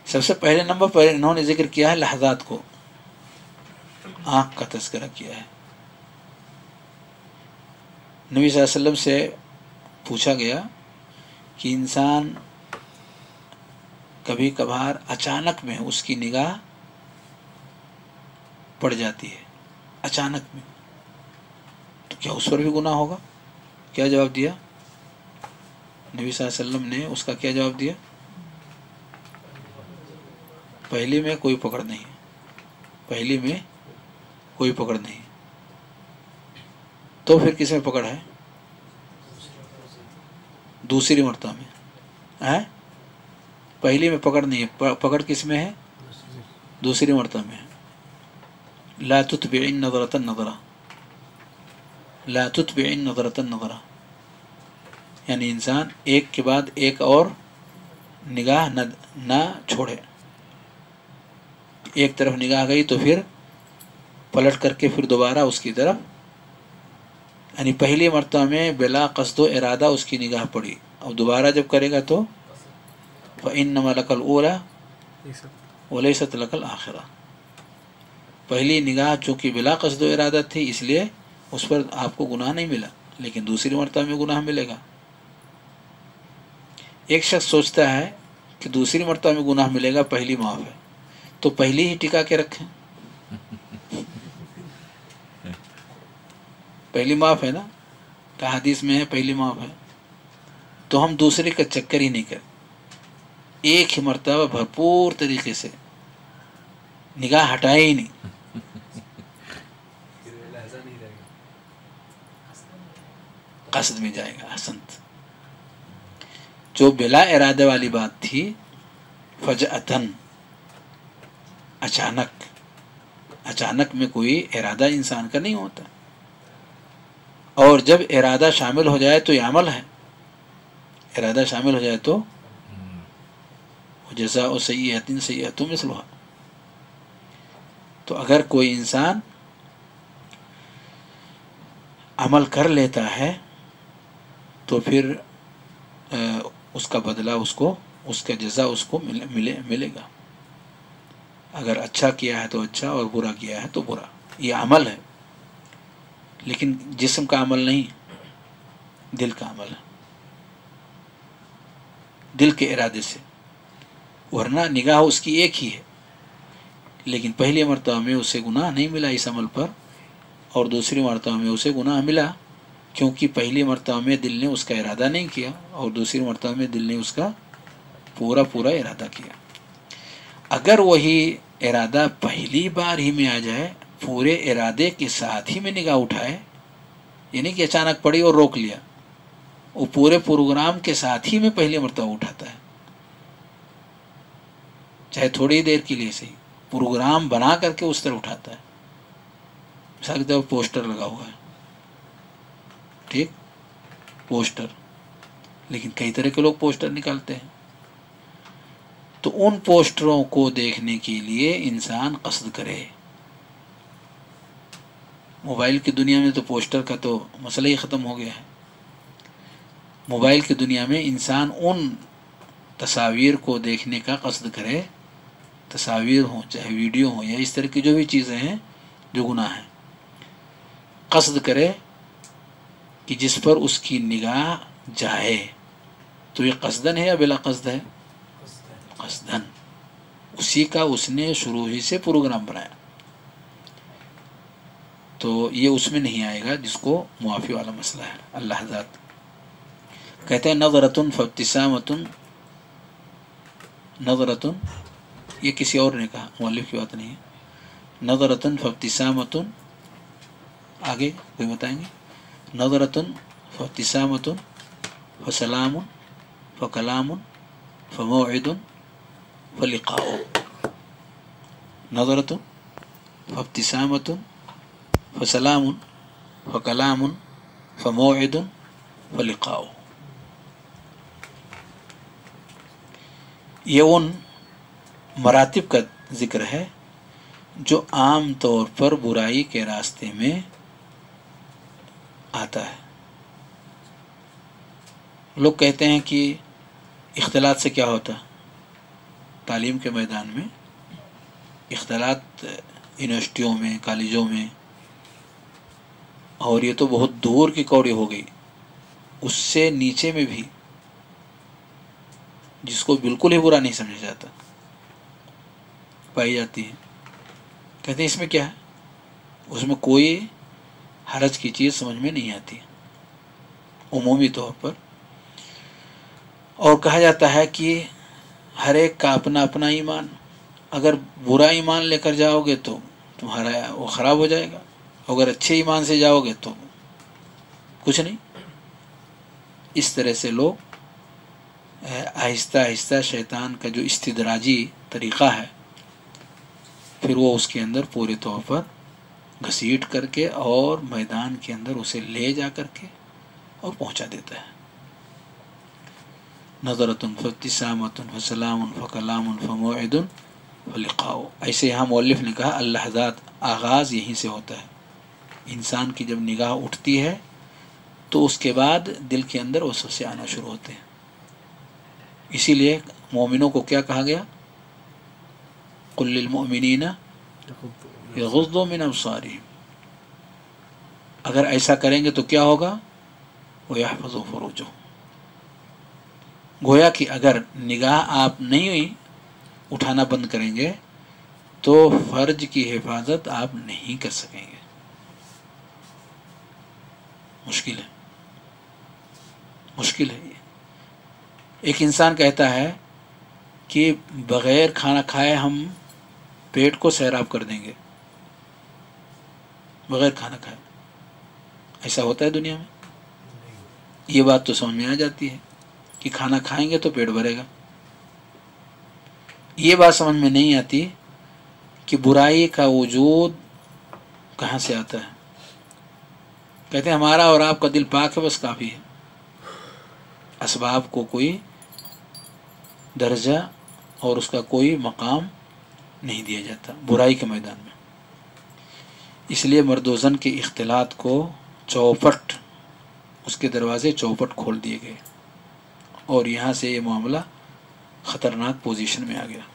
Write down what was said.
سب سے پہلے نمبر پر انہوں نے ذکر کیا ہے لحظات کو، آنکھ کا تذکرہ کیا ہے۔ نبی صلی اللہ علیہ وسلم سے پوچھا گیا کہ انسان کبھی کبھار اچانک میں اس کی نگاہ پڑ جاتی ہے، اچانک میں، تو کیا اس پر بھی گناہ ہوگا؟ کیا جواب دیا نبی صلی اللہ علیہ وسلم نے؟ اس کا کیا جواب دیا؟ پہلی میں کوئی پکڑ نہیں، پہلی میں کوئی پکڑ نہیں، تو پھر کس میں پکڑ ہے؟ دوسری مرتبہ میں ہے؟ پہلی میں پکڑ نہیں ہے، پکڑ کس میں ہے؟ دوسری مرتبہ میں ہے۔ لا تتبع النظرة النظرة، لا تتبع النظرة النظرة، یعنی انسان ایک کے بعد ایک اور نگاہ نہ چھوڑے، ایک طرف نگاہ گئی تو پھر پلٹ کر کے پھر دوبارہ اس کی طرف، یعنی پہلی مرتبہ میں بلا قصد و ارادہ اس کی نگاہ پڑی، اب دوبارہ جب کرے گا تو فإنما لك الأولى وليست لك الآخرة، پہلی نگاہ چونکہ بلا قصد و ارادہ تھی اس لیے اس پر آپ کو گناہ نہیں ملا، لیکن دوسری مرتبہ میں گناہ ملے گا۔ ایک شخص سوچتا ہے کہ دوسری مرتبہ میں گناہ ملے گا، پہلی معاف ہے، تو پہلی ہی ٹکا کے رکھیں، پہلی معاف ہے نا، کہ حدیث میں ہے پہلی معاف ہے، تو ہم دوسرے کا چکر ہی نہیں کریں، ایک ہی مرتبہ بھرپور طریقے سے نگاہ ہٹائے ہی نہیں، قصد میں جائے گا۔ حسنت، جو بلا ارادہ والی بات تھی فجأتن، اچانک، اچانک میں کوئی ارادہ انسان کا نہیں ہوتا، اور جب ارادہ شامل ہو جائے تو یہ عمل ہے، ارادہ شامل ہو جائے تو جزاء سیئۃ سیئۃ مثلھا، تو اگر کوئی انسان عمل کر لیتا ہے تو پھر اس کا بدلہ اس کو، اس کا جزا اس کو ملے گا، اگر اچھا کیا ہے تو اچھا اور برا کیا ہے تو برا، یہ عمل ہے، لیکن جسم کا عمل نہیں، دل کا عمل ہے، دل کے ارادے سے، ورنہ نگاہ اس کی ایک ہی ہے، لیکن پہلی مرتبہ میں اسے گناہ نہیں ملا اس عمل پر، اور دوسری مرتبہ میں اسے گناہ ملا، کیونکہ پہلی مرتبہ میں دل نے اس کا ارادہ نہیں کیا، اور دوسری مرتبہ میں دل نے اس کا پورا ارادہ کیا۔ اگر وہی ارادہ پہلی بار ہی میں آ جائے، پورے ارادے کے ساتھ ہی میں نگاہ اٹھائے، یعنی کہ اچانک پڑی اور روک لیا، وہ پورے پروگرام کے ساتھ ہی میں پہلی مرتبہ اٹھاتا ہے، چاہے تھوڑی دیر کے لیے صحیح، پروگرام بنا کر کے اس طرح اٹھاتا ہے۔ مثال کے طور پر پوسٹر لگا ہوا ہے، ٹھیک، پوسٹر، لیکن کئی طرح کے لوگ پوسٹر نکالتے ہیں، تو ان پوسٹروں کو دیکھنے کے لیے انسان قصد کرے۔ موبائل کی دنیا میں تو پوسٹر کا تو مسئلہ ہی ختم ہو گیا ہے، موبائل کی دنیا میں انسان ان تصاویر کو دیکھنے کا قصد کرے، تصاویر ہوں چاہے ویڈیو ہوں یا اس طرح کی جو بھی چیزیں ہیں جو گناہ ہیں، قصد کرے کہ جس پر اس کی نگاہ جائے، تو یہ قصدن ہے یا بلا قصد ہے؟ قصدن، اسی کا اس نے شروع ہی سے پروگرام بنایا، تو یہ اس میں نہیں آئے گا جس کو معافی والا مسئلہ ہے۔ اللہ ذات کہتے ہیں نظرۃ فابتسامۃ، نظرۃ، یہ کسی اور نے کہا، مؤلف کی بات نہیں ہے، نظرۃ فابتسامۃ، آگے کوئی بتائیں گے؟ نظرۃ فابتسامۃ فسلام فکلام فموعد فلقاء، نظرۃ فابتسامۃ فسلام فکلام فموعد فلقاء، یہ ان مراتب کا ذکر ہے جو عام طور پر برائی کے راستے میں آتا ہے۔ لوگ کہتے ہیں کہ اختلاط سے کیا ہوتا ہے؟ تعلیم کے میدان میں اختلاط یونیورسٹیوں میں، کالجوں میں، اور یہ تو بہت دور کی کوڑی ہو گئی، اس سے نیچے میں بھی جس کو بالکل ہی برا نہیں سمجھا جاتا پائی جاتی ہے. کہتے ہیں اس میں کیا ہے؟ اس میں کوئی حرج کی چیز سمجھ میں نہیں آتی عمومی طور پر. اور کہا جاتا ہے کہ ہر ایک کا اپنا اپنا ایمان، اگر برا ایمان لے کر جاؤ گے تو تمہارا وہ خراب ہو جائے گا، اگر اچھے ایمان سے جاؤ گے تو کچھ نہیں. اس طرح سے لوگ آہستہ آہستہ شیطان کا جو استدراجی طریقہ ہے پھر وہ اس کے اندر پورے طور پر گھسیٹ کر کے اور میدان کے اندر اسے لے جا کر کے اور پہنچا دیتا ہے. نظرۃ فابتسامۃ فسلام فکلام فموعد فلقاء. ایسے یہاں مؤلف نے کہا اللحظات، آغاز یہیں سے ہوتا ہے. انسان کی جب نگاہ اٹھتی ہے تو اس کے بعد دل کے اندر وسوسے آنا شروع ہوتے ہیں. اسی لیے مومنوں کو کیا کہا گیا؟ قل للمؤمنین یغضوا من ابصارہم. اگر ایسا کریں گے تو کیا ہوگا؟ ویحفظوا فروجہم. گویا کہ اگر نگاہ آپ نہیں اٹھانا بند کریں گے تو فرج کی حفاظت آپ نہیں کر سکیں گے. مشکل ہے، مشکل ہے. یہ ایک انسان کہتا ہے کہ بغیر کھانا کھائے ہم پیٹ کو سیراب کر دیں گے، بغیر کھانا کھائے. ایسا ہوتا ہے دنیا میں؟ یہ بات تو سمجھ میں آ جاتی ہے کہ کھانا کھائیں گے تو پیٹ بھرے گا. یہ بات سمجھ میں نہیں آتی کہ برائی کا وجود کہاں سے آتا ہے. کہتے ہیں ہمارا اور آپ کا دل پاک ہے، بس کافی ہے. اسباب کو کوئی درجہ اور اس کا کوئی مقام نہیں دیا جاتا برائی کے میدان میں. اس لیے مرد و زن کے اختلاط کو چوپٹ، اس کے دروازے چوپٹ کھول دیے گئے اور یہاں سے یہ معاملہ خطرناک پوزیشن میں آ گیا.